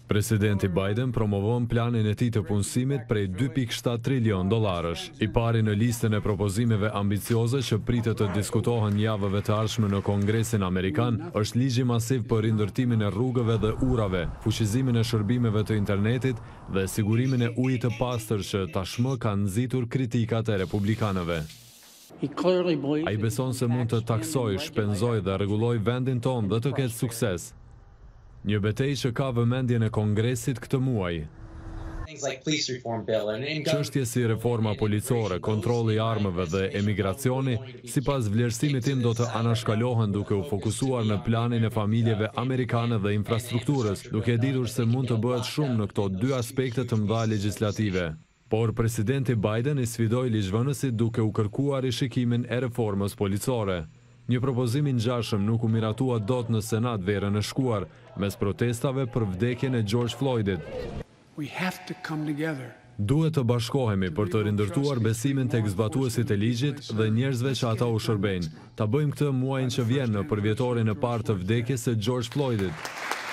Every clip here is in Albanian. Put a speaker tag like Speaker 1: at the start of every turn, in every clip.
Speaker 1: Presidenti Biden promovon planin e tij të punësimit prej 2.7 trilion dollarësh. I pari në listën e propozimeve ambicioze që pritet të diskutohen javëve të ardhshme në Kongresin Amerikan është ligji masiv për rindërtimin e rrugëve dhe urave, fuqizimin e shërbimeve të internetit dhe sigurimin e ujit të pastër që tashmë kanë nxitur kritikat e republikanëve. Ai beson se mund të taksoj, shpenzoj dhe rregulloj vendin tonë dhe të ketë sukses. Një betejë që ka vëmendjen e Kongresit këtë muaj. Çështje si reforma policore, kontrolli i armëve dhe emigracioni, sipas vlerësimit tim do të anashkalohen duke u fokusuar në planin e familjeve amerikane dhe infrastrukturës, duke ditur se mund të bëhet shumë në këto dy aspekte të mëdha legjislative. Por presidenti Biden i sfidoi ligjvënësit duke u kërkuar rishikimin e reformës policore. Një propozim i ngjashëm nuk u miratua dot në Senat verën e shkuar, mes protestave për vdekjen e George Floydit. Duhet të bashkohemi për të rindërtuar besimin tek zbatuesit e ligjit dhe njerëzve që ata u shërbejnë. Ta bëjmë këtë muajin që vjen në përvjetorin e parë të vdekjes së George Floydit.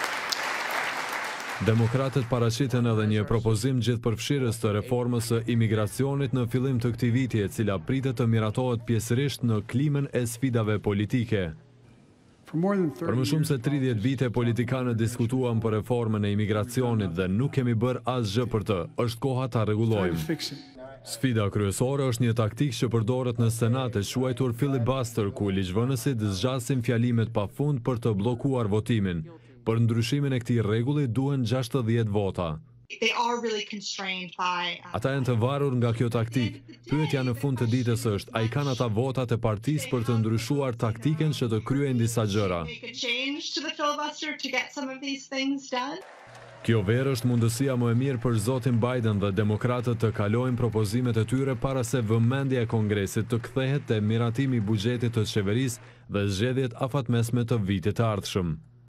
Speaker 1: Demokratët paraqiten edhe një propozim gjithëpërfshirës të reformës së imigracionit në fillim të këtij viti, e cila pritet të miratohet pjesërisht në klimën e sfidave politike. Për më shumë se 30 vite politikanët diskutuan për reformën e imigracionit dhe nuk kemi bërë asgjë për të. Është koha ta rregullojmë. Sfida kryesore është një taktikë që përdoret në Senat e quajtur filibuster, ku ligjvënësit zgjasin fjalimet pafund për të bllokuar votimin. Për ndryshimin e këtij rregulli duhen 60 vota. Ata janë të varur nga kjo taktikë. Pyetja në fund të ditës është, a i kanë ata votat e partisë për të ndryshuar taktiken që të kryejnë disa gjëra? Kjo verë është mundësia më e mirë për zotin Biden dhe demokratët të kalojnë propozimet e tyre para se vëmendja e Kongresit të kthehet te miratimi i buxhetit të qeverisë dhe zgjedhjet afatmesme të vitit të ardhshëm.